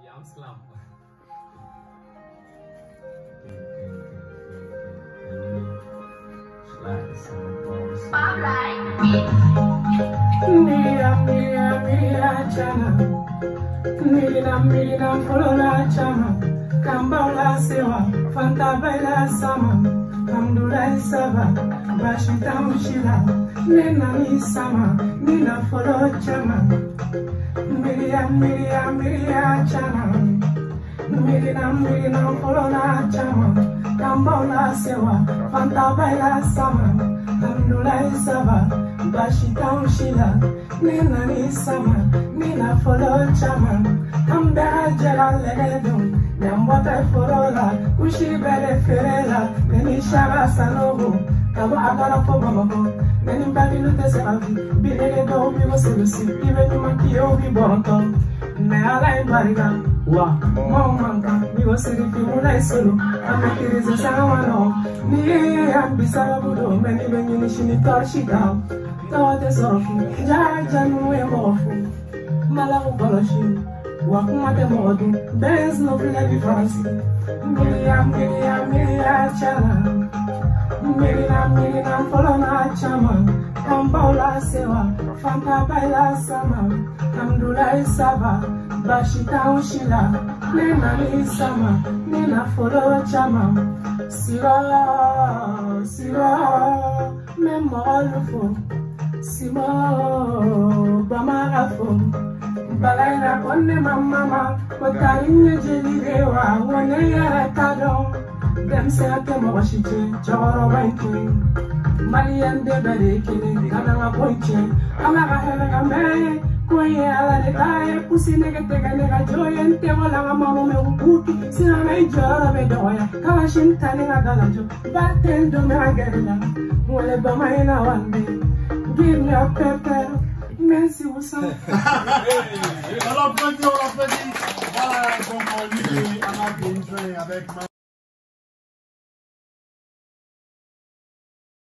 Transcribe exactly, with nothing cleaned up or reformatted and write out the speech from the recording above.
Jam slam. Mira, mira, mira, chana. Mira, mira, follow chama. Kambala sewa, fanta baila sama. Kamdula sava, bashita mushila. Nena ni sama, nina follow chama. Mira, mira, mira, chana. Mira, mira, follow chama. Kambala sewa, fanta baila sama. Kamdula sava. Bashita ushila, nina ni sama, nina follow chama. Ambera jera legedum, nyambota forola, kushi bere ferela, neni shara sanogo, kabo agara fo bamako, neni mbagi lute seravi, bilele do bigo selusi, ibe nyuma kiyo bi boronto, ne ala imbariga, wa, maumanga, bigo serifi muna isolo, amekirize sangwano, ni ambisa budo, meni benyi nishini torshida. Tawate sorofu, jaja nuwe mofu, malawu boloshi, wakumate modu, Benz no flevi fancy. Milia, milia, milia chala, milia, milia follow na chama, kambaula sewa, fanta baila sama, kamdula isava, bashita ushila, nena ni sama, nena follow chama, sira, sira, memolufu. Simo bamarafo balaina konne mama kotarinye jelirewa wone yara kadon dem se ate mo shije joro banki marian de bere kini kana nga poinche ama ga hele ga me koye ala de kae kusine ke tega ne ga joyente wala nga mamo me ubuki sina me joro be doya kala shintani nga galajo batendo me agerla wole bamaina wande. Give me a pepper, merci what's up. On l'applaudit, on l'applaudit. Voilà, bon, on lui, on a bien joué avec